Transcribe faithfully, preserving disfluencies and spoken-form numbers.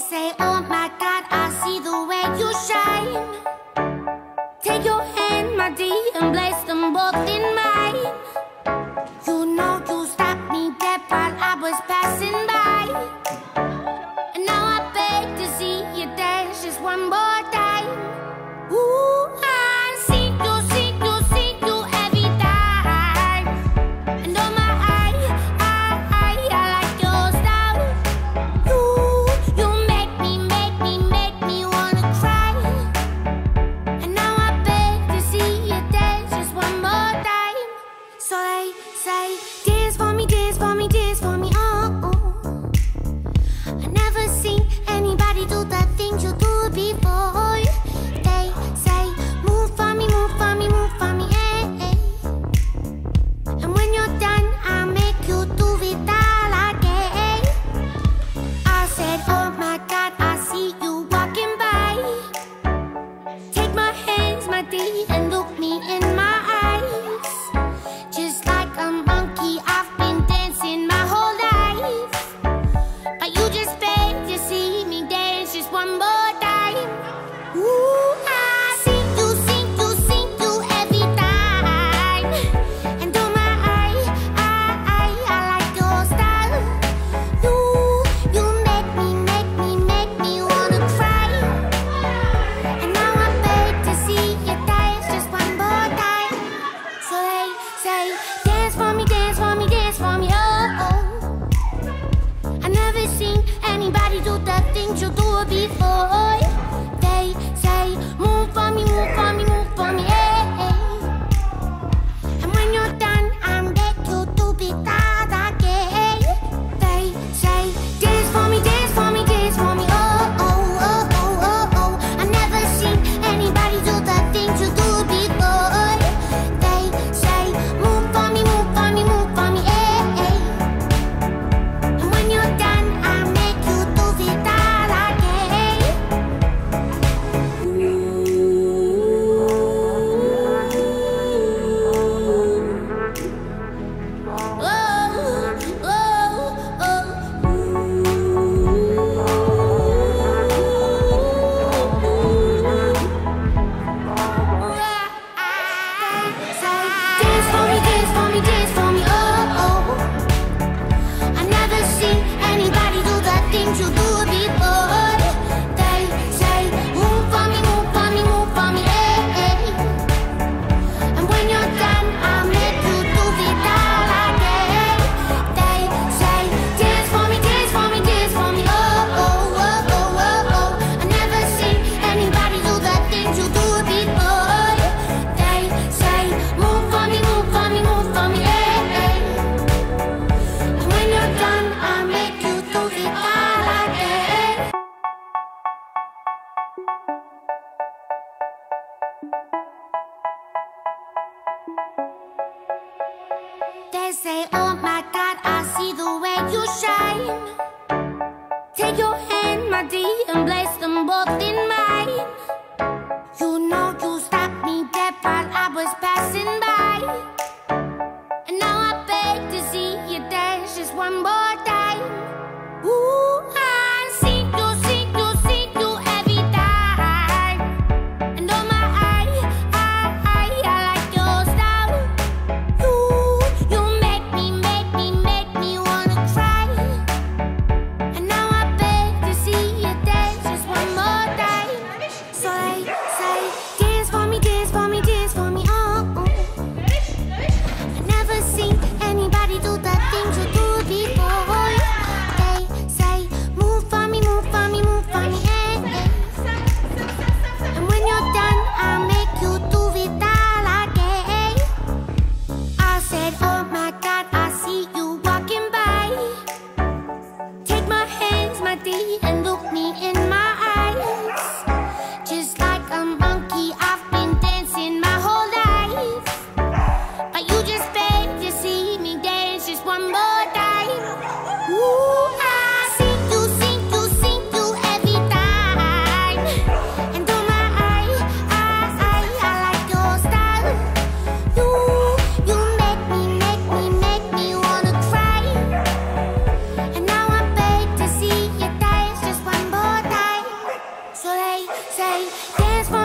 say, oh my God, I see the way you shine. Take your hand, my dear, and place them both in mine. You know you stopped me dead while I was passing by. And now I beg to see you dance just one more time. Ooh, I see you, see you, see you every time. And oh my, I, I, I, I like your style. You, you make me, make me, make me wanna cry. And now I beg to see you dance just one more time. So they say, dance for me, dance for me, dance for me, oh, oh. I never seen anybody do the things you do before. They say, move for me, move for me, move for me, eh, eh. And when you're done, I'll make you do it all again. I said, oh my God, I see you walking by. Take my hands, my dear, and look me in my eyes. Just like a monkey, I've been dancing my whole life. But you just beg to see me dance just one more time. Ooh, I see you, see you, see you every time. And oh my, I, I, I, I like your style. You, you make me, make me, make me wanna cry. And now I beg to see you dance just one more time. So they say, dance for me, dance for me, dance for me, oh, oh. I never seen anybody do the things you do before. They say, move for me, move for me, move for me, eh, eh. And when you're done, I'll make you do it all again. They say, dance for me, dance for me, dance for me, oh, oh, oh, oh, oh, oh. I never seen anybody do the things you do before. They say, move for me, move for me, move for me, eh, eh. And when you're done, I'll make you do it all again. Oh, oh, dance for me, dance for me, dance for me, oh, oh. I never seen anybody do the things you do before. They say, move for me, move for me, move for me, eh, eh. And when you're done, I'll make you do it all again. They say, dance for me, dance for me, dance for me, oh, oh, oh, oh, oh, oh. I never seen anybody do the things you do before. They say, move for me, move for me, move for me, eh, eh. And when you're done, I'll make you do it all again. They say, oh my God, I see the way you shine. Take your hand, my dear, and place them both in mine. You know you stopped me dead while I was passing by. And now I beg to see you dance just one more time. Ooh, I see you, see you, see you every time. And oh my, I, I, I, I like your style. You, you make me, make me, make me wanna cry. And now I beg to see you dance just one more time. So they say, dance for me, dance for me, dance for me, oh, oh. say, dance for